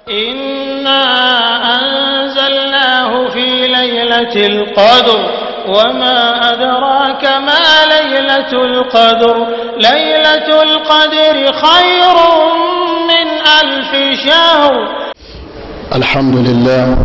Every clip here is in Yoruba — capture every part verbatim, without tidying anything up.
إنا أنزلناه في ليلة القدر وما أدراك ما ليلة القدر ليلة القدر خير من ألف شهر. الحمد لله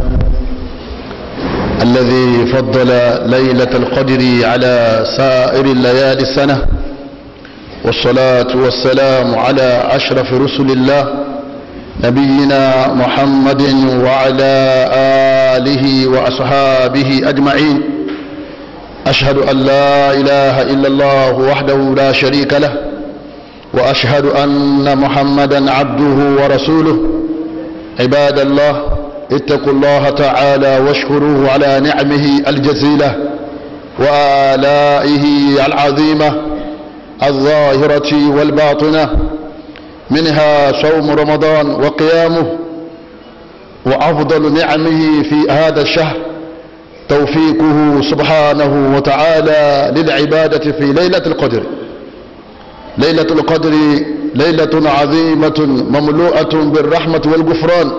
الذي فضل ليلة القدر على سائر الليالي السنة، والصلاة والسلام على أشرف رسل الله نبينا محمد وعلى آله وأصحابه أجمعين. أشهد أن لا إله إلا الله وحده لا شريك له، وأشهد أن محمدا عبده ورسوله. عباد الله، اتقوا الله تعالى واشكروه على نعمه الجزيلة وآلائه العظيمة الظاهرة والباطنة، منها صوم رمضان وقيامه، وأفضل نعمه في هذا الشهر توفيقه سبحانه وتعالى للعبادة في ليلة القدر. ليلة القدر ليلة عظيمة مملوءة بالرحمة والغفران،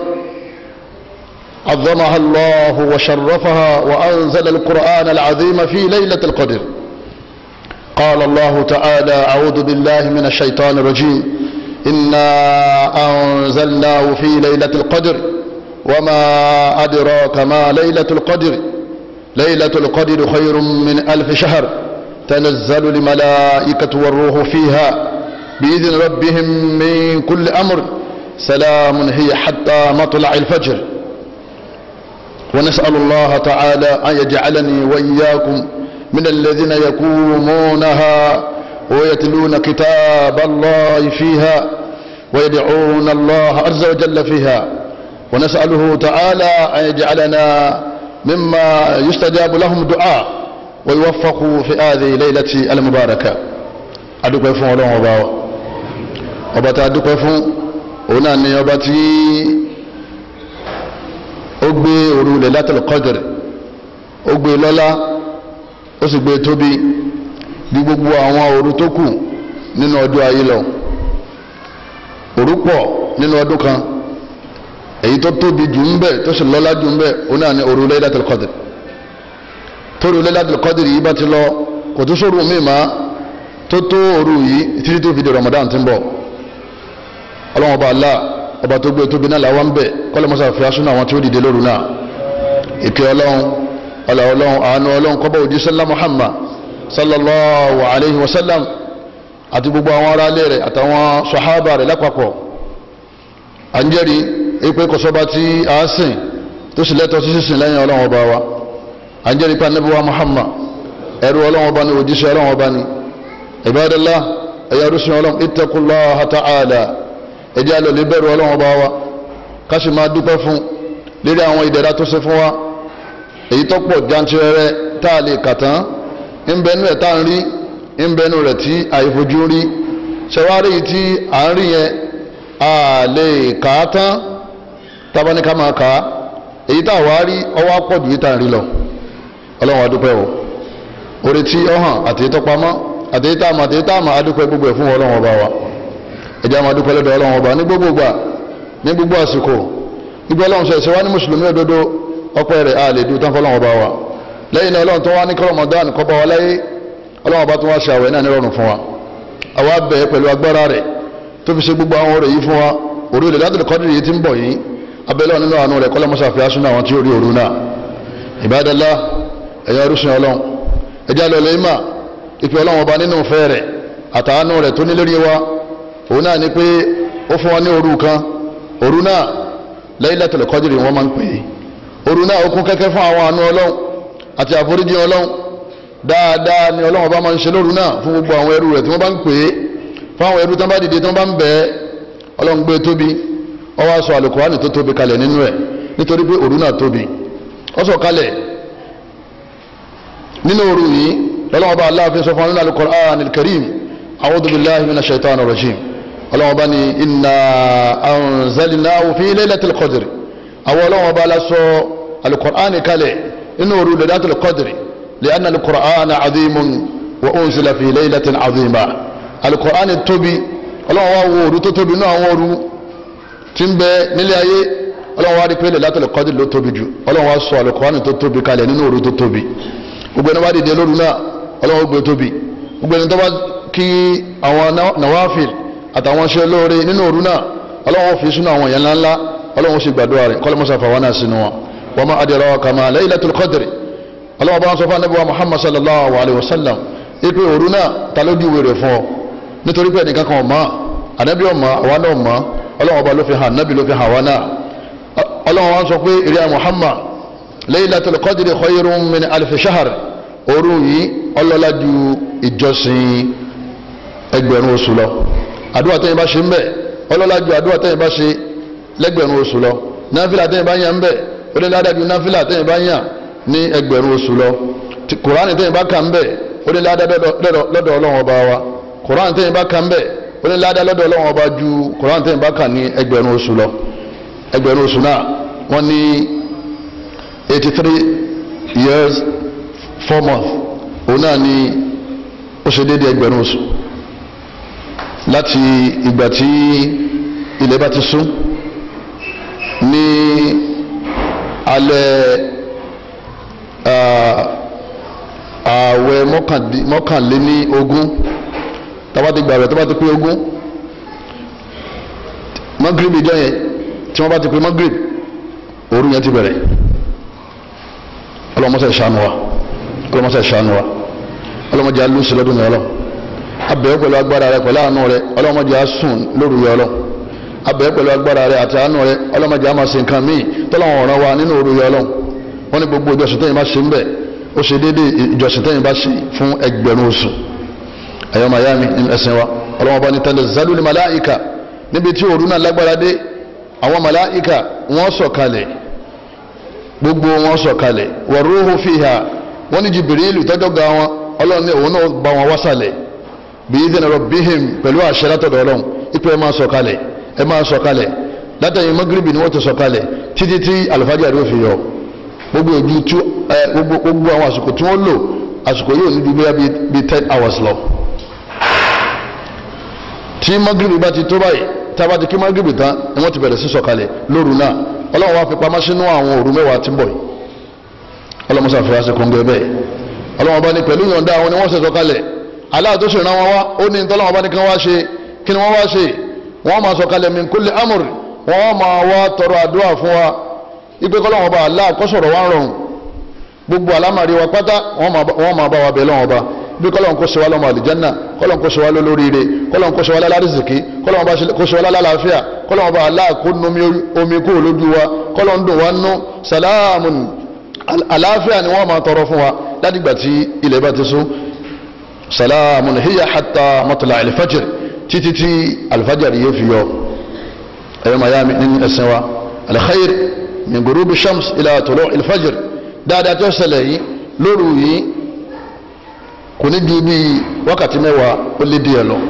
عظمها الله وشرفها وأنزل القرآن العظيم في ليلة القدر. قال الله تعالى: أعوذ بالله من الشيطان الرجيم: إنا أنزلناه في ليلة القدر وما أدراك ما ليلة القدر ليلة القدر خير من ألف شهر تنزل الملائكة والروح فيها بإذن ربهم من كل أمر سلام هي حتى مطلع الفجر. ونسأل الله تعالى أن يجعلني وإياكم من الذين يقومونها ويتلون كتاب الله فيها ويدعون الله عز وجل فيها. ونسأله تعالى أن يجعلنا مما يستجاب لهم دعاء ويوفقوا في هذه الليلة المباركة. أدوك يفون ولون وباو وبتا أدوك يفون وناني وبتي أقبي ورو ليلة القدر أقبي لولا أسقبي توبي bí gbogbo àwọn òru tó kù nínú ọdún ayé lọ. Òru pọ̀ nínú ọdún kan, èyí tó tóbi jù ń bẹ tó sì lọ́lá jù ń bẹ ó náà ní òru Laylatul Qadr. Tóru Laylatul Qadr yìí bá ti lọ kò tó sóru míì má tó tó òru yìí títí tó fi di Ramadan tí ń bọ̀. Ọlọ́run ọba Allah ọba tó gbé tóbi náà làwọn ń bẹ kọ́lẹ̀ mọ́sá fi aṣọ àwọn tí ó dìde lóru náà. Ìkẹ́ Ọlọ́run ọlá Ọlọ́run àánú Ọlọ́run kó bá òjíṣẹ́ ńlá Muhammad sallallahu alayhi wa sallam àti gbogbo àwọn ará ilé rẹ̀ àtàwọn sàhábà rẹ̀ lápapọ̀. À ń jẹ́rìí pé kò sọ́ba tí a sìn tó sì lẹ́tọ̀ọ́ sí sísìn lẹ́yìn Ọlọ́run ọba wa. À ń jẹ́rìí pé Ànábì wa Muhammad ẹrú Ọlọ́run ọba ni, òjíṣẹ́ Ọlọ́run ọba ni. Ibadallah, ẹ̀yà rúṣin Ọlọ́run, ittaqullaha ta'ala, ẹjẹ́ àlọ́ lè bẹ̀rù Ọlọ́run ọba wa ká sì máa dúpẹ́ fún lérí àwọn ìdẹ̀ra tó ṣe fún wa, èyí tó pọ̀ jantirẹrẹ tá a lè kà tán. Ìbẹ̀nú ẹ̀ tá ń rí, ìbẹ̀nú rẹ̀ tí àìfojú rí. Ṣẹwárí yìí tí à ń rí yẹn a lè kà á tán tábánikà máa kà á. Èyí tá wá rí ọwọ́ pọ̀ jù yìí tá ń rí lọ. Ọlọ́run adúpẹ́ o. Orí tí ó hàn àti ètò pamọ́ àti ètò àmọ́ àti ètò àmọ́ adúpẹ́ gbogbo ẹ̀ fún Ọlọ́run ọba wa. Ẹ jẹ́ á máa dúpẹ́ lọ́dọ̀ Ọlọ́run ọba ní gbogbo ìgbà ní gbogbo àsìkò. Ibi Ọlọ́run ṣe ṣe wá ní mùsùlùmí òdodo, ọpẹ́ rẹ̀ a lè dúró tán fọ́lọ́run ọba wa. Lẹ́yìn náà Ọlọ́run tó wá ní kí Ramadan kó bá wa láyé, Ọlọ́run bá tó wá ṣe àwẹ̀ náà ní rọrùn fún wa. Àwa bẹ̀ pẹ̀lú agbára rẹ̀ tó fi ṣe gbogbo àwọn ọ̀rọ̀ yìí fún wa. Òru Laylatul Qadr yìí tí ń bọ̀ yìí, abẹ́lẹ́ nínú àánú rẹ̀ kọ́lọ́ mọ́sá fi aṣúná àwọn tí ó rí òru náà. Ibadallah, ẹ̀yà orísun Ọlọ́run, ẹjẹ́ àlọ́ lẹ́yìn mà ìpè Ọlọ́run ọba nínú ìfẹ́ rẹ̀ àtàánú rẹ̀ tó ní lórí wa. Òun náà ni pé ó fún wa ní òru kan, òru náà Laylatul Qadr wọ́n máa ń pè é. Òru náà ó kún kẹ́kẹ́ fún àwọn àánú Ọlọ́run àti àforíjì Ọlọ́run. Dáadáa ni Ọlọ́run bá máa ń ṣe lóru náà fún gbogbo àwọn ẹrú rẹ̀ tí wọ́n bá ń pè é, fún àwọn ẹrú tí wọ́n bá dìde tí wọ́n bá ń bẹ̀ ẹ́. Ọlọ́run gbé tóbi, ó wá sọ Al-Qur'ani tó tóbi kalẹ̀ nínú ẹ̀ nítorí pé òru náà tóbi. Ó sọ kalẹ̀ nínú òru yìí Ọlọ́run bá Allah fi sọ fún Al-Qur'anil Karim: A'udhu billahi minash shaitanir rajim. Ọlọ́run bá ní inna anzalnahu fi laylatil qadr. Àwọn Ọlọ́run bá la sọ Al-Qur'ani kalẹ̀ inú òru Laylatul Qadr لأن القرآن عظيم وأنزل في ليلة عظيمة. القرآن tóbi Ọlọ́run wá wo òru tó tóbi náà àwọn òru tí ń bẹ nílé ayé ọlọ́run wá rí pé Lailatul Qadr ló tóbi jù ọlọ́run wá sọ Al-Qur'ani tó tóbi kalẹ̀ nínú òru tó tóbi gbogbo ẹni wá dìde lóru náà ọlọ́run gbé tóbi gbogbo ẹni tó bá kí àwọn nawafil àtàwọn ṣe lóore nínú òru náà ọlọ́run fi sínú àwọn èèyàn ńláńlá ọlọ́run sì gbàdúrà rẹ̀ kọ́lọ́mọ́sá fàwọn náà sínú wọn wa ma adraka ma Laylatul Qadr ọlọ́run bá wọn sọ fún Ànábì wa Muhammad sallallahu alayhi wa sallam ipe òru náà ta ló júwe rẹ̀ fún ọ nítorí pé ẹnìkan kan ọ̀ma Ànábì ọ̀ma àwa náà ọ̀ma ọlọ́run bá ló fi hàn Ànábì ló fi hàn àwa náà ọlọ́run wọn sọ pé ìrẹ́ Muhammad Laylatul Qadr khayrun min alfi shahr òru yìí ọlọ́lá ju ìjọsìn ẹgbẹ̀rún oṣù lọ àdúrà tẹ́yìn bá ṣe ń bẹ̀ ọlọ́lá ju àdúrà tẹ́yìn bá ṣe lẹ́gbẹ̀rún oṣù lọ náfìlà tẹ́yìn bá yàn ń bẹ̀ ó ní ládàá ju náfìlà tẹ́yìn bá yàn ní ẹgbẹ̀rún oṣù lọ kùránì tẹ́yìn bá kà ń bẹ̀ ó ní ládàá lọ́dọ̀ ọlọ́run ọba wa kùránì tẹ́yìn bá kà ń bẹ̀ ó ní ládàá lọ́dọ̀ ọlọ́run ọba ju kùránì tẹ́yìn bá kà ní ẹgbẹ̀rún oṣù lọ ẹgbẹ̀rún oṣù náà wọ́n ní eighty three years four months òun náà ní ó ṣe déédéé ẹgbẹ̀rún oṣù láti ìgbà tí ilẹ̀ bá ti sún ní alẹ́ ààwẹ̀ mọ́kànléní ogún tàbá ti gbà rẹ̀ tó bá ti pé ogún magrib ìjọ yẹn tí wọ́n bá ti pé magrib òru yẹn ti bẹ̀rẹ̀ ọlọ́mọsẹ̀ ìṣàánú wa ọlọ́mọsẹ̀ ìṣàánú wa ọlọ́mọdé alóòsì lọ́dún yẹn ọlọ́ abẹ́ẹ́ pẹ̀lú agbára rẹ pẹ̀lú àánú rẹ ọlọ́mọdé asùn lóru yẹn ọlọ́ abẹ́ẹ́ pẹ̀lú agbára rẹ àti àánú rẹ ọlọ́mọdé àmàṣe nǹkan míì tọ́lọ́wọ̀n ọ̀ràn wa nínú òru yẹn ọlọ́ wọ́n ní gbogbo ìjọsìn tẹ́yìn bá ṣe ń bẹ̀ ó ṣe déédéé ìjọsìn tẹ́yìn bá ṣe fún ẹgbẹ̀rún oṣù ẹ̀yọ́ mayami nínú ẹ̀sìn wa ọlọ́mọba ní tanazzalu ní màláìka níbi tí òru náà lágbára dé àwọn màláìka wọ́n sọ̀kalẹ̀ gbogbo wọn sọ̀kalẹ̀ wa ruhu fiha wọ́n ní Jibrilu tọ́jọ́ ga wọn ọlọ́run ní òun náà bá wọn wásàlẹ̀ bí idhni rabbihim pẹ̀lú àṣẹ látọ̀dọ̀ ọlọ́run ipò ẹ máa sọ̀kalẹ̀ ẹ máa sọ̀kalẹ̀ látàyè magribi ni wọ́n ti sọ̀kalẹ̀ títí tí alifájàrí ó fi yọ gbogbo ojú tí ẹ gbogbo gbogbo àwọn àsìkò tí wọ́n lò àsìkò yóò ní ju bíi ten hours lọ tí magribi bá ti tó báyìí tá a bá ti kí magribi tán ni wọ́n ti bẹ̀rẹ̀ sí sọ̀kalẹ̀ lóru náà ọlọ́run wá fi pamọ́ sínú àwọn òru mẹ́wàá tí ń bọ̀ yìí ọlọ́run sọ fún wa kóńgẹ́ bẹ́ẹ̀ ọlọ́run bá ní pẹ̀lú ìyọ̀ǹda àwọn ni wọ́n ṣe sọ̀kalẹ̀ Allah tó ṣe rán wọn wá ó ní tọ́lọ́run bá ní kí wọ́n wá ṣe kí ni wọ́n wá ṣe wọ́n máa sọ̀kalẹ̀ min kulli amr wọ́n máa wá tọrọ àdúrà fún wa ipe kọ́lọ́run bá Allah kó sọ̀rọ̀ wá rọrùn gbogbo alámàrí wa pátá wọ́n máa bá wa bẹ̀ lọ́wọ́ bá bí kọ́lọ́run kó ṣe wá lọ́mọ àlìjánná kọ́lọ́run kó ṣe wá lólóríire kọ́lọ́run kó ṣe wá lálárìsìkí kọ́lọ́run kó ṣe wá lálàáfíà kọ́lọ́run bá Allah kó numi omi kúrò lójú wa kọ́lọ́run dùn wá nú sàlámùn àlàáfíà ni wọ́n máa tọrọ fún wa látìgbà tí ilẹ̀ bá ti sún salamun hiya hatta matla alfajr títí tí alfajr yóò fi yọ ẹ̀yọ́ mayami nínú ẹ̀sìn wa alkhair min gurubi shams ila tulu alfajr dáadáa tó ṣẹlẹ̀ yìí lóru yìí kò ní ju bí wákàtí mẹ́wàá ó lé díẹ̀ lọ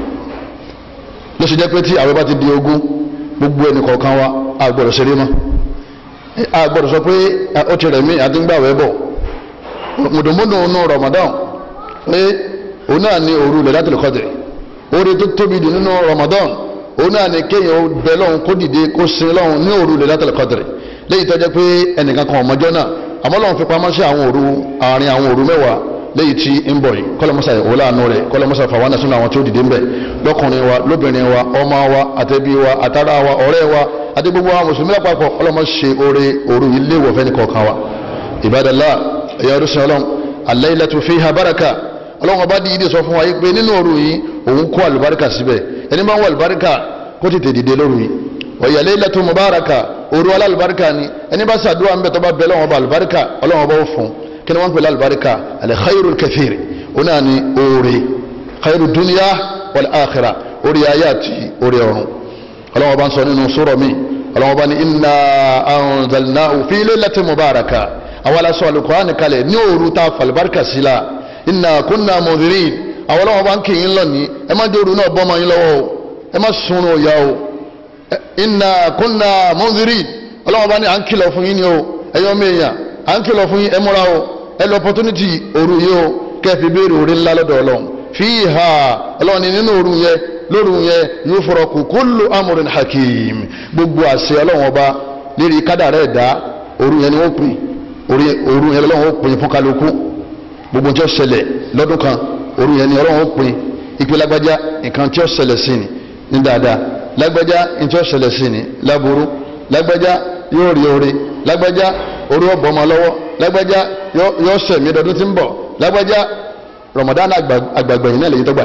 ló ṣe jẹ́ pé tí àwẹ̀ bá ti di ogún gbogbo ẹnì kọ̀ọ̀kan wa a gbọ́dọ̀ ṣeré mọ́ a gbọ́dọ̀ sọ pé ó ti rẹ̀ mí àti ń gbàwẹ̀ bọ̀ mùdùmùdù nù Ramadan pé òun náà ní òru Lailatul Qadr oore tó tóbi jù nínú Ramadan òun náà ní kéèyàn bẹ lọ́hùn kó dìde kó sin lọ́hùn ní òru Lailatul Qadr léyìí tó jẹ́ pé ẹnìkan kan ọmọjọ́ náà àmọ́ lọ́hùn fi pamọ́ sí àwọn òru àárín àwọn òru mẹ́wàá léyìí tí ń bọ̀ yìí kọ́lọ́mọ́sà ìwòláàánú rẹ̀ kọ́lọ́mọ́sà fàwọn sínú àwọn tí ó dìde ń bẹ̀ lọ́kùnrin wa lóbìnrin wa ọmọ wa àtẹbí wa àtàrà wa ọ̀rẹ́ wa àti gbogbo àwọn mùsùlùmí àpapọ̀ ọlọ́mọ ṣe oore òru yìí léwọ̀ fẹ́ni kọ̀ọ̀kan wa Ibadallah ẹ̀yà ọdún sin ọlọ́run al-laylatu fiha baraka ọlọ́run ọba dìídì sọ fún wa yìí pé nínú òru yìí òun kó àlùbáríkà síbẹ̀ ẹni máa ń wọ àlùbáríkà kó tètè dìde lóru yìí wa hiya laylatu mubaraka òru alálùbáríkà ni ẹni bá ṣàdúrà ń bẹ tó bá bẹ lọ́wọ́ ọba àlùbáríkà ọlọ́run ọba ó fún kí ni wọ́n ń pè lálùbáríkà al-khayrul kathir òun náà ni oore khayru dunya wal akhirah orí ayé àti orí ọ̀run ọlọ́run ọba ń sọ nínú sura mi ọlọ́run ọba ní inna anzalnahu fi laylatin mubaraka àwọn aláṣọ Al-Qur'ani kalẹ̀ ní òru tá a fàlùbáríkà sí la inna kunna mudhirin àwọn ọlọ́wọ́ bá ń kì í lọ ní ẹ má dóoru náà bọ́ ọmọ yín lọ́wọ́ o ẹ má sun òyà o inna kunna mudhirin ọlọ́wọ́ bá ní à ń kìlọ̀ fún yín ni o ẹ̀yọ́ mẹ́yàn à ń kìlọ̀ fún yín ẹ múra o ẹ lọ opportunity òru yìí o kẹfì béèrè orí ńlá lọ́dọ̀ ọlọ́run fiha ọlọ́run ní nínú òru yẹn lóru yẹn yufraku kullu amrin hakim gbogbo àṣẹ ọlọ́run ọba lérí kádàrá ẹ̀dá òru yẹn ni wọ́n pín òru yẹn lọ́wọ́ ó pín fún kálukú gbogbo tí ó ṣẹlẹ̀ lọ́dún kan òru yẹn ni Ọlọ́run ó pín ìpè lágbájá nǹkan tí ó ṣẹlẹ̀ sí ni ní dáadáa lágbájá nǹkan tí ó ṣẹlẹ̀ sí ni láburú lágbájá yóò rí oore lágbájá orí ọ̀bọ̀ ọmọ lọ́wọ́ lágbájá yóò sẹ̀mí ọdún tí ń bọ̀ lágbájá Ramadan àgbàgbà yìí náà lè yí tó gbà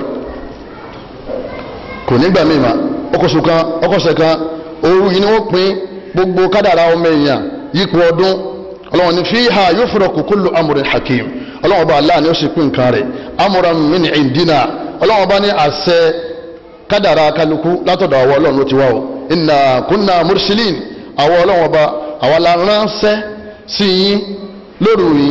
kò ní gbà mí ma ọkọ̀sùn kan ọkọ̀sẹ̀ kan òru yìí ni wọ́n pín gbogbo kádàrá ọmọ èèyàn yípo ọdún Ọlọ́run ní fiha yufraqu kullu amrin hakim Ọlọ́run bá Allah ni ó sì pín nǹkan rẹ̀ amran min indina Ọlọ́run bá ní àṣẹ kádàrá kálukú látọ̀dọ̀ àwọn Ọlọ́run ló ti wá o inna kunna mursilin àwọn Ọlọ́run bá àwọn la ránṣẹ́ sí yín lóru yìí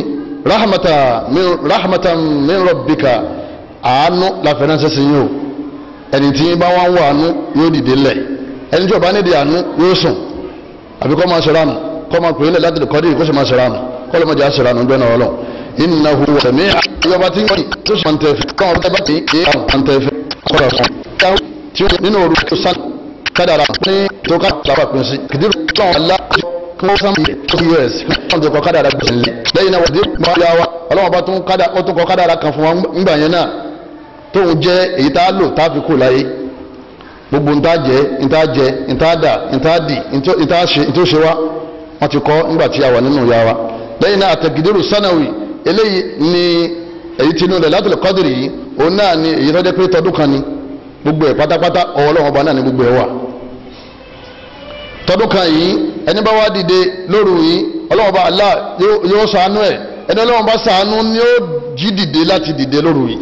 rahmatan min rabbika àánú la fẹ́ ránṣẹ́ sí yín o ẹni tí bá wọn wà àánú yóò dìde lẹ̀ ẹni tí ó bá nídìí àánú yóò sùn àbí kọ́ máa ṣèrànù kọ́ máa pèlè láti lè kọ́dí kó sì máa ṣèrànù kọ́ ló máa jẹ́ àṣèrànù gbẹ́nà ọlọ́ innahu sami'un ìjọba tí wọ́n tó sì máa ń tẹ̀fẹ́ kọ́ ọ̀rọ̀ tẹ́bá tí kì í máa ń tẹ̀fẹ́ kọ́ra fún un tí ó nínú òru tó sá kádàrà ní tó ká lápá pín sí kìdírù tó àwọn alá kí wọ́n sá us wọ́n ti kọ́ kádàrà gbèsè nílẹ̀ lẹ́yìn náà wọ́n ti mọ́ ya wa ọlọ́wọ́n bá tún kọ́ kádàrà kan fún wa ńgbà yẹn náà tóun jẹ́ èyí tá a lò tá a fi kú láyé gbogbo ntá jẹ ntá jẹ ntá dà ntá dì ntá ṣe ntó ṣe wa wọn ti kọ nígbà tí a wà nínú ya wa lẹ́yìn náà àtẹ̀gídérù sanawi eléyìí ni èyí tí inú rẹ̀ látòlè kọ́dìrì yìí òun náà ni èyí tó jẹ́ pé tọdún kan ni gbogbo ẹ̀ pátápátá ọwọ́ Ọlọ́run ọba náà ni gbogbo ẹ̀ wà tọdún kan yìí ẹni bá wá dìde lóru yìí Ọlọ́run ọba Allah yóò ṣàánú ẹ̀ ẹni Ọlọ́run bá ṣàánú ni ó jí dìde láti dìde lóru yìí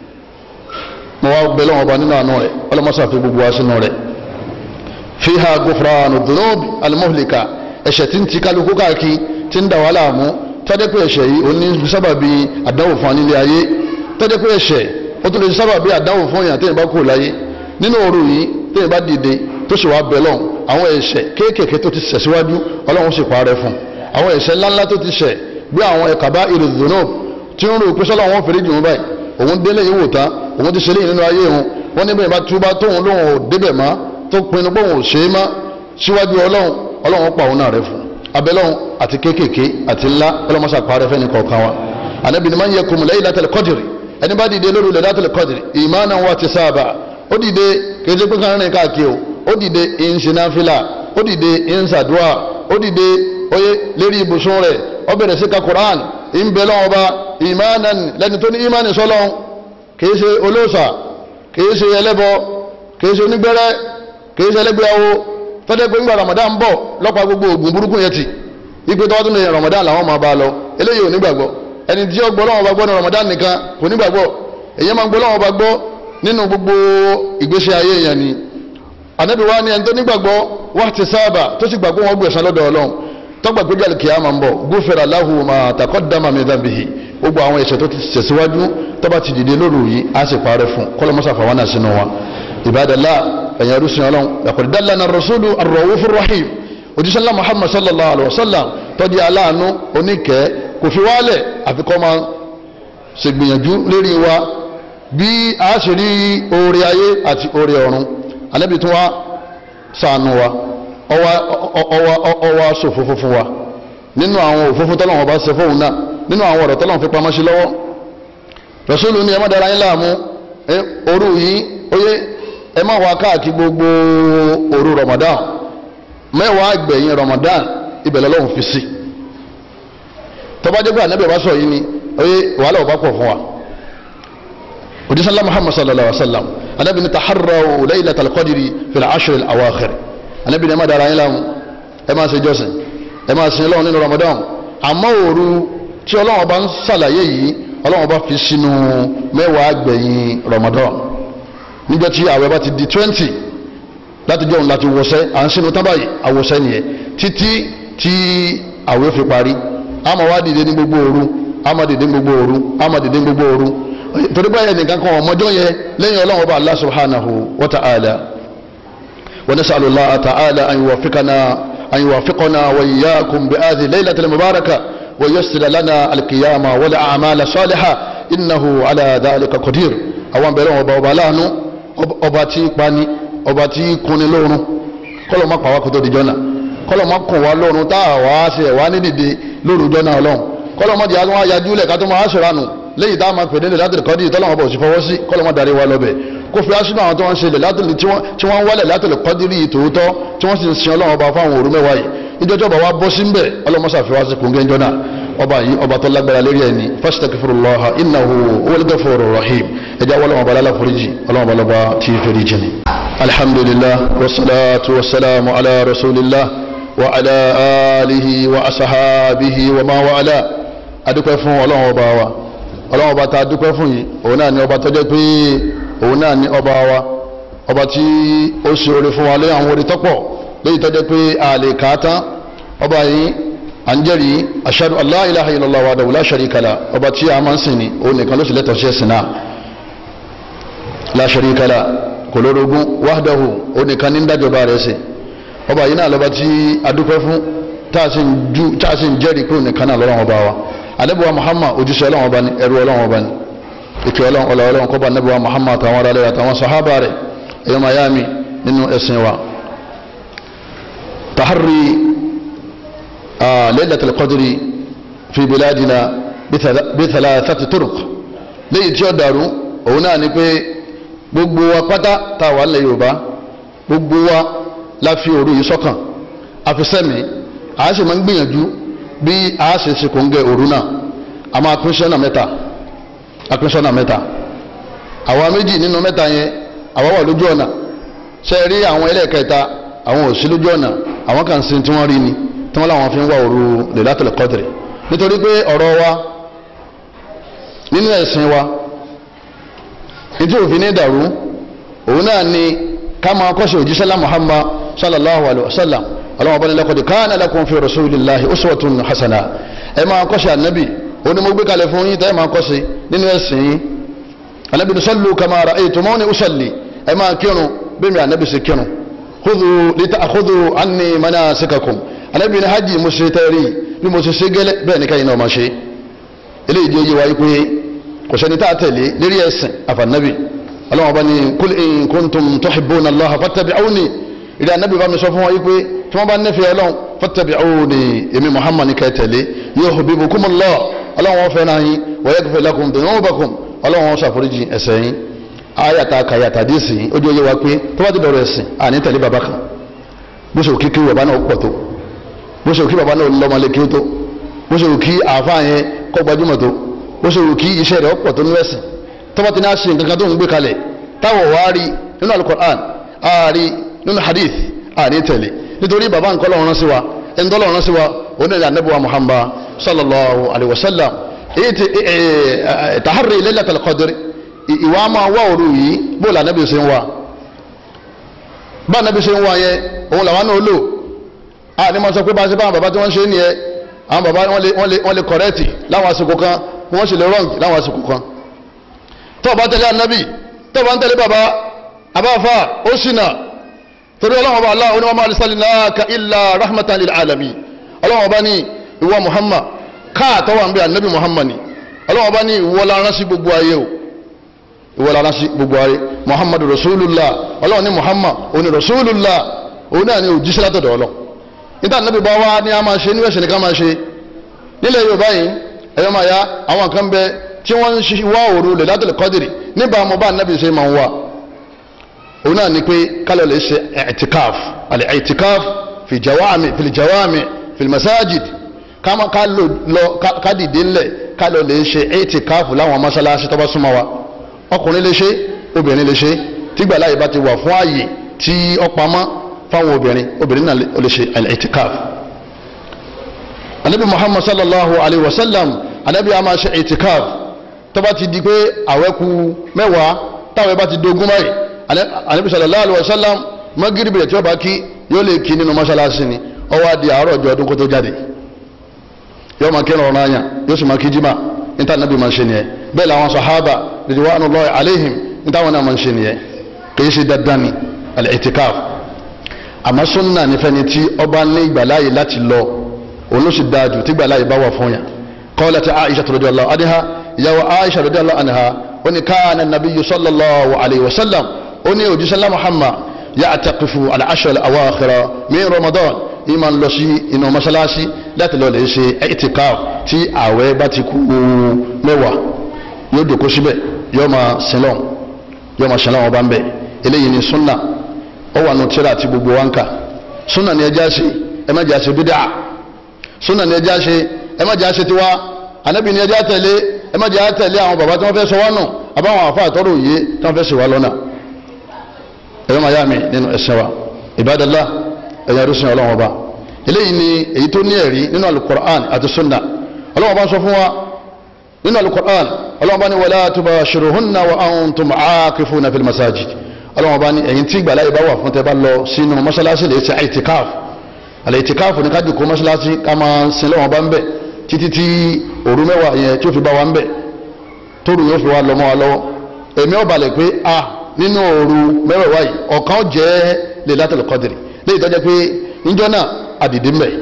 mo wá gbẹ lọ́wọ́ ọba nínú àánú rẹ̀ ọlọ́mọṣà fi gbogbo wa sínú rẹ̀ fiha gufranu dhunub almuhlika ẹ̀ṣẹ̀ tí ń ti kálukú káàkiri tí ń dà wá láàmú tọ́jẹ́ pé ẹ̀ṣẹ̀ yìí ó ní sábàbí àdánwò fún nílé ayé tọ́jẹ́ pé ẹ̀ṣẹ̀ ó tún lè sábàbí àdánwò fún èèyàn téèyàn bá kú láyé nínú òru yìí téèyàn bá dìde tó sì wá bẹ lọ́hùn àwọn ẹ̀ṣẹ̀ kéékèèké tó ti ṣẹ̀ síwájú Ọlọ́run sì parẹ́ fún àwọn ẹ̀ṣẹ̀ ńláńlá tó ti ṣẹ̀ bí àwọn ẹ̀kàbá ìrìndùnú tí ń rò pé sọ́lá wọn fèrè jù wọn báyìí òun délé yìí wò tán òun ti ṣe léyìn nínú ayé òun wọn níbẹ̀ bá túbá tóun lóun ò débẹ̀ mọ́ tó pinnu pé òun ò ṣe é mọ́ síwájú Ọlọ́run Ọlọ́run pa òun náà rẹ fún abẹ́lọ́hún àti kéékèèké àti ńlá ọlọ́mọṣà parẹ́ fẹ́ni kọ̀ọ̀kan wa Ànábì ní man yakum laylatal qadri ẹni bá dìde lórí laylatal qadri imanan wa ihtisaba ó dìde kéde pé kan rìn káàkiri o ó dìde ìǹṣináfìlà ó dìde ìǹṣàdúà ó dìde oyè lérí ibùsùn rẹ̀ ó bẹ̀rẹ̀ sí ka Qur'an ìǹbẹ̀lọ́wọ́ ọba imanan lẹ́ni tó ní ìmánì sọ́lọ́hún kìí ṣe olóòṣà kìí ṣe ẹlẹ́bọ kìí ṣe onígbẹ́rẹ́ kìí ṣe ẹlẹ́gbẹ́yàwó tọ́jú pé ńgbà Ramadan ń bọ̀ lọ́pàá gbogbo oògùn burúkú yẹn ti ipe tó wá tún ní Ramadan làwọn máa bá a lọ eléyìí ò nígbàgbọ́ ẹni tí ó gbọ́ lọ́wọ́ bá gbọ́ ní Ramadan nìkan kò nígbàgbọ́ èyí máa ń gbọ́ lọ́wọ́ bá gbọ́ nínú gbogbo ìgbésí ayé yẹn ni Ànábì wa ni ẹni tó nígbàgbọ́ wá ti sábà tó sì gbàgbọ́ wọn gbẹ̀san lọ́dọ̀ Ọlọ́run tọ́gbà pé jàlùkì á máa ń bọ̀ gufira lahu ma taqaddama min dhanbihi gbogbo àwọn ẹ̀ṣẹ̀ tó ti ṣẹ̀síwájú tó bá ti dìde lóru yìí á sì parẹ́ fún kọ́lọ́mọ́sá fàwọn náà sínú wa ibadallah ẹ̀yìn arúsìn Ọlọ́run laqad dallana ar-rasulu ar-ra'ufur rahim òjíṣẹ́ ńlá Muhammad sallallahu alayhi wa sallam tọ́jú aláàánú oníkẹ́ kò fi wálẹ̀ àfikọ́ máa ṣègbìyànjú lérí wa bí a ṣe rí oore ayé àti oore ọ̀run Ànábì tún wá ṣàánú wa ọwọ́ sòfófó fún wa nínú àwọn òfófó tọ́lọ́wọ́n bá ṣe fóun náà nínú àwọn ọ̀rọ̀ tọ́lọ́wọ́n fi pamọ́ sí lọ́wọ́ Rasulu ní ẹ má dára yín láàmú òru yìí oyé ẹ má wá káàkiri gbogbo òru Ramadan mẹ́wàá gbẹ̀yìn Ramadan ibẹ̀ lọ́lọ́run fi sí tọ́ba jẹ́ pé ànábì bá sọ yìí ni oyé wàhálà ọba pọ̀ fún wa òjísàlá Muhammad sallallahu alaihi wa sallam ànábì ní taharraw laylatal qadri fil ashr al awakhir ànábì ní ẹ má dára yín láàmú ẹ má ṣe jọ́sìn ẹ má sin Ọlọ́run nínú Ramadan àmọ́ òru tí Ọlọ́run bá ń ṣàlàyé yìí Ọlọ́run bá fi sínú mẹ́wàá gbẹ̀yìn Ramadan níjọ́ tí àwẹ̀ bá ti di twenty láti jọ́ òun láti wọ̀ṣẹ́ à ń sínú tábàyì àwọ̀ṣẹ́ nìyẹn títí tí àwẹ̀ fi parí a máa wá dìde ní gbogbo òru a máa dìde ní gbogbo òru a máa dìde ní gbogbo òru torí báyẹn nìkan kan ọmọjọ́ yẹn lẹ́yìn Ọlọ́run ọba Allah subhanahu wa ta'ala wa nas'alu Allah ta'ala an yuwaffiqana an yuwaffiqana wa iyyakum bi hadhihi laylatil mubarakah wa yassir lana al-qiyama wal a'mala salihah innahu ala dhalika qadir àwọn bẹ̀rẹ̀ ọba ọba láàánú ọba tí pani ọba tí kunni lórun kọlọ má pàwá kó tó di jọ́nà kọ́lọ́mọ kàn wá lọ́run tá a wá ṣe ẹ̀ wá ní dìde lórúkọ náà ọlọ́run kọ́lọ́mọ di àwọn ayájú lẹ̀ ká tó máa ṣèrànù lẹ́yìn tá a máa pèdé lẹ́látìlì kọ́dí tọ́lọ́mọ bọ̀ sí fọwọ́ sí kọ́lọ́mọ darí wa lọ́bẹ̀ kó fi aṣínú àwọn tó wọ́n ń ṣe lẹ́látìlì tí wọ́n ń wálẹ̀ lẹ́látìlì kọ́dí rí tòótọ́ tí wọ́n sì ń sin ọlọ́run ọba fáwọn òru mẹ́wàá yìí ìjọjọ́ bá wa bọ́ sí ń bẹ̀ ọlọ́mọ ṣàfihàn sí kùngẹ́ jọ́nà ọba yìí ọba tó lágbára lérí ẹni fastaghfirullaha innahu huwal ghafurur rahim ẹjá wọlọ́wọ́ bá lálá foríjì ọlọ́wọ́ bá lọ́ba tí fèrè jìnnì. alhamdulillah wassalatu wassalamu ala rasulillah wa ala alihi wa asahabihi wa ma wa ala adúpẹ́ fún ọlọ́wọ́ bá wa ọlọ́wọ́ bá ta adúpẹ́ fún yìí òun náà ni ọba tó jẹ́ pé òun náà ni ọba wa ọba tí ó ṣe oore fún wa lé àwọn orí tọ́pọ̀ léyìí tó jẹ́ pé a lè kà á tán ọba yìí anjẹ́rì ashadu an la ilaha illallah wahdahu la sharika lah ọba tí a máa ń sìn ní òun nìkan ló sì lẹ́tọ̀ọ́ sí ẹ̀sìn náà la sharika lah kò lórogún wahdahu òun nìkan ní ń dájọba rẹ̀ sí ọba yìí náà lọ́ba tí a dúpẹ́ fún tá a sì ń jẹ́rìí pé òun nìkan náà lọ́wọ́ ọba wa ànábì wa Muhammad ojúṣe ọlọ́wọ́ ọba ni ẹrú ọlọ́wọ́ ọba ni ìkẹ́ ọlọ́wọ́ kọ́ba ànábì wa Muhammad àtàwọn ará rẹ̀ àtàwọn sàhábà rẹ̀ ẹ̀yọ́ mayami nínú ẹ̀sìn wa tahari آه ليلة القدر في بلادنا بثلاثة طرق léyìí tí ó dàrú òun náà ni pé gbogbo wa pátá tá a wà nílẹ̀ Yorùbá gbogbo wa la fi òru yìí sọ́kàn àfisẹ́mi a sì máa ń gbìyànjú bí a ṣe ṣe kòńgẹ́ òru náà a máa pín sọ́nà mẹ́ta a pín sọ́nà mẹ́ta àwa méjì nínú mẹ́ta yẹn àwa wà lójú ọ̀nà ṣe rí àwọn ẹlẹ́ẹ̀kẹta àwọn ò sí lójú ọ̀nà àwọn kan sin tí wọ́n rí ni tí wọ́n láwọn fi ń wá òru Lailatul Qadr nítorí pé ọ̀rọ̀ wa nínú ẹ̀sìn wa ìdí òfin ní dàrú òun náà ni ká máa kọ́ṣe òjíṣẹ́lá Muhammad sallallahu alaihi wasallam ọlọ́wọ́ bá ní laqad kana lakum fi rasulillahi uswatun hasana ẹ máa kọ́ṣe ànábì ó ní mo gbé kalẹ̀ fún yín tẹ́ ẹ máa kọ́ṣe nínú ẹ̀sìn yín ànábì ní sallu kama ra'aytumuni usalli ẹ máa kírun bí mi ànábì ṣe kírun khudhu lita'khudhu anni manasikakum ànábì ní hajj mo ṣe tẹ́rí bí mo ṣe ṣe gẹ́lẹ́ bẹ́ẹ̀ ní káyìn náà máa ṣe eléyìí di oyè wáyé pé kò sẹ́ni tá a tẹ̀lé lérí ẹ̀sìn àfànàbì ọlọ́wọ́n bá ní kul in kuntum tuhibbuna allaha fattabi'uni ìdí ànábì bá mi sọ fún wa yìí pé tí wọ́n bá nífẹ̀ẹ́ ọlọ́run fattabi'uni èmi Muhammad ní kẹ́ tẹ̀lé yuhbibkumullah ọlọ́wọ́n fẹ́ náà yín wa yaghfir lakum dhunubakum ọlọ́wọ́n ṣàforíjì ẹ̀ṣẹ̀ yín ayàtà kàyàtà díìsì yín ó di oyè wa pé tó bá ti dọ̀rọ̀ ẹ̀sìn àní tẹ̀lé bàbá kan bó ṣe òkìkí bàbá náà pọ̀ tó bó ṣe òkí bàbá náà lọ́mọlé kí ó tó bó ṣe òkí àáfàá yẹn kọ́ gbajúmọ̀ tó bó ṣe òkí iṣẹ́ rẹ̀ ọ̀pọ̀ tó ní ẹ̀sìn tó bá ti ní àṣẹ nǹkan kan tó ń gbé kalẹ̀ táwọn wá rí nínú Al-Qur'an àárí nínú hadith àní tẹ̀lé nítorí bàbá nǹkan lọ́wọ́ rán sí wa ẹni tó lọ́wọ́ rán sí wa onílẹ̀ anábíwá Muhammad sallallahu alayhi wa sallam èyí ti tahari Laylatul Qadr ìwà máa wá òru yìí bó la anábì ṣe ń wá bá anábì ṣe ń wá yẹn òun làwọn náà lò a ní ma sọ pé bá a ṣe bá àwọn bàbá tí wọ́n ṣe nìyẹn àwọn bàbá wọ́n lè kọ̀rẹ́tì láwọn àsìkò kan wọ́n sì lè rọ́ǹgì láwọn àsìkò kan tó bá tẹ̀lé anábì tó bá ń tẹ̀lé bàbá abáfà ó ṣìnà torí ọlọ́wọ́n bá aláwọ̀ oníwọ́n arsalnaka illa rahmatan lil alamin ọlọ́wọ́n bá ní ìwọ Muhammad káàtọ́ wà ń bí anábì Muhammad ni ọlọ́wọ́n bá ní ìwọ la rán sí gbogbo ayé o ìwọ la rán sí gbogbo ayé Muhammadu rasulullah ọlọ́wọ́n ní Muhammad òní rasulullah òun náà ní òjíṣẹ́ látọ̀dọ̀ ọlọ́ níta nàbí bá wá ní a máa ṣe níwẹ̀ṣẹ̀ nìkan máa ṣe nílẹ̀ Yorùbá yìí ẹ̀yọ́ máa ya àwọn kan bẹ tí wọ́n ń ṣe wá òru Lailatul Qadr nígbà mo bá nàbí ṣe máa ń wá òun náà ni pé kálọ̀ lè ṣe i'tikaf al-i'tikaf fi jawami fi jawami fi masajid káma ká lọ ká dìde ńlẹ̀ kálọ̀ lè ṣe i'tikaf láwọn mọ́ṣáláṣí tó bá súnmọ́ wa ọkùnrin lè ṣe obìnrin lè ṣe tígbà láyé bá ti wà fún ààyè tí ó pamọ́ fáwọn obìnrin obìnrin náà lè ṣe al-i'tikaf anabi Muhammad sallallahu alayhi wa sallam anabi a máa ṣe i'tikaf tó bá ti di pé àwẹ̀kù mẹ́wàá táwọn bá ti dogun báyìí anabi sallallahu alayhi wa sallam magiribi rẹ̀ tí ó bá kí yóò lè kí nínú mọ́ṣáláṣí ni ó wá di àárọ̀ ọjọ́ ọdún kó tó jáde yóò máa kírun ọ̀ràn àyàn yóò sì máa kí jimá níta anabi máa ń ṣe nìyẹn bẹ́ẹ̀ làwọn sahaba ridwanullahi alayhim níta wọn náà máa ń ṣe nìyẹn kì í ṣe dandan ni al-i'tikaf àmọ́ sunna nífẹ̀ẹ́ni tí ọba ní ìgbàláyè láti lọ òun ló sì dáa jù tí ìgbàláyè bá wà fún yàn qalat Aisha radiyallahu anha ìyàwó Aisha radiyallahu anha ó ní kana nabiyyu sallallahu alayhi wa sallam ó ní òjíṣẹ́lá Muhammad ya'taqifu al-ashra al-awakhira min Ramadan yìí máa ń lọ sí inú mọ́ṣáláṣí láti lọ lè ṣe itikaf tí ààwẹ̀ bá ti kú mẹ́wàá yóò dòkó síbẹ̀ yóò máa sinlọ́n yóò máa sinlọ́n ọba ń bẹ̀ eléyìí ni sunna ó wà nù tíra àti gbogbo wa ń kà sunna ni ẹja ṣe ẹ má jà ṣe bídà sunna ni ẹja ṣe ẹ má jà ṣe tiwa anabi ni ẹja tẹ̀lé ẹ má jà tẹ̀lé àwọn bàbá tí wọ́n fẹ́ sọ wọ́n nù àbáwọn àfa àtọ́rọ̀ òye tí wọ́n fẹ́ ṣe wá lọ́nà ẹ̀rọ màá yá mi nínú ẹ̀sìn wa ibadallah ẹ̀yà rúṣin ọlọ́wọ́n ọba eléyìí ni èyí tó ní ẹ̀rí nínú alukur'an àti sunna ọlọ́wọ́n ọba sọ fún wa nínú alukur'an ọlọ́wọ́n ọba ní wala tubashiruhunna wa antum aakifuna fil masajid ọlọ́wọ́n ọba ní ẹ̀yin tí ìgbàlá yìí bá wà fún tẹ́ bá lọ sínú mọ́ṣáláṣí lè ṣe itikaf àlẹ́ itikaf ní ká dìkú mọ́ṣáláṣí ká máa sin lọ́wọ́n ọba ń bẹ̀ títí tí òru mẹ́wàá yẹn tí ó fi bá wa ń bẹ̀ tóru yóò fi wá lọ́mọ́ wa lọ́wọ́ èmi ò balẹ̀ pé a nínú òru mẹ́wàá yìí ọ̀kan jẹ́ Lailatul Qadri léyìí tó jẹ́ pé níjọ́ náà àdìdí mbẹ̀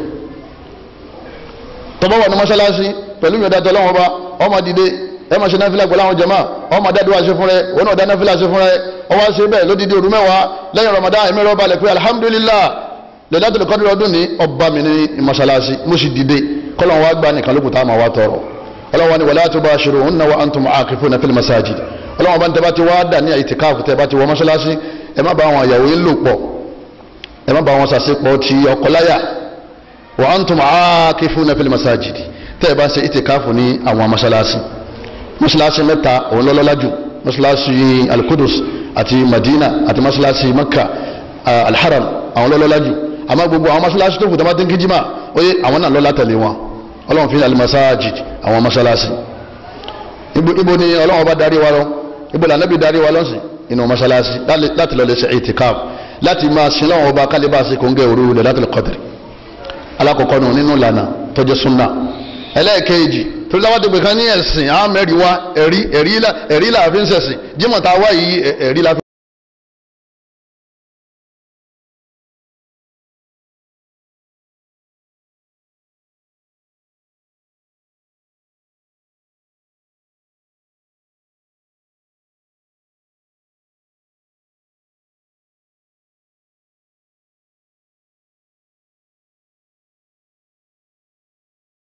tọ́bọ̀ wà ní mọ́ṣáláṣí pẹ̀lú ìyọ̀dá tọ́lọ́wọ́n bá ọmọ dìde ẹ máa ṣe náfìlà pẹ̀lú àwọn jàmáà ọmọ dádúrà ṣe fún rẹ òun náà dá náfìlà ṣe fún rẹ ọwọ́ ṣe bẹ́ẹ̀ lódìdí òru mẹ́wàá lẹ́yìn Ramadan ẹ̀mí rẹ̀ balẹ̀ pé alhamdulillah Lailatul Qadri ọdún ní ọba mi ní mọ́ṣáláṣí mo sì dìde kọ́lọ́n wá gbà nìkan lókùtà máa wá tọrọ ọlọ́wọ́n ni wala tubashiruhunna wa antum aakifuna fil masajid ọlọ́wọ́n bá ń tẹ́ bá ti wá dà ní ìtìkáàfù tẹ́ bá ti wọ mọ́ṣáláṣí ẹ má bá àwọn ìyàwó yín lò pọ̀ ẹ má bá wọn ṣàṣepọ̀ ti ọkọláyà wa antum aakifuna fil masajid tẹ́ ẹ bá ṣe ìtìkáàfù ní àwọn mọ́ṣáláṣí mọ́ṣáláṣí mẹ́ta òun lọ́lọ́lá jù mọ́ṣáláṣí al-Qudus àti Madina àti mọ́ṣáláṣí Makka al-Haram àwọn lọ́lọ́lá jù àmọ́ gbogbo àwọn mọ́ṣáláṣí tó kù tó bá ti ń kíjímà ó yẹ àwọn náà lọ́lá tẹ̀lé wọn ọlọ́run fi al-masajid àwọn mọ́ṣáláṣí ibo ni ọlọ́run bá darí wa lọ ibo la Nábì darí wa lọ́sìn inú mọ́ṣáláṣí láti lọ lè ṣe itikaf láti máa sin lọ́wọ́ ọba kálíbà sí kòńgẹ́ òru Lailatul Qadri alákọ̀ọ́kọ́ nù nínú ìlànà tó jẹ́ súnà ẹlẹ́ẹ̀kejì tó láwọn tó gbé kan ní ẹ̀sìn àmẹ́rí wa ẹ̀rí ẹ̀rí là fi ń ṣẹ̀sìn jímọ̀ tá a wá yìí ẹ̀rí la fi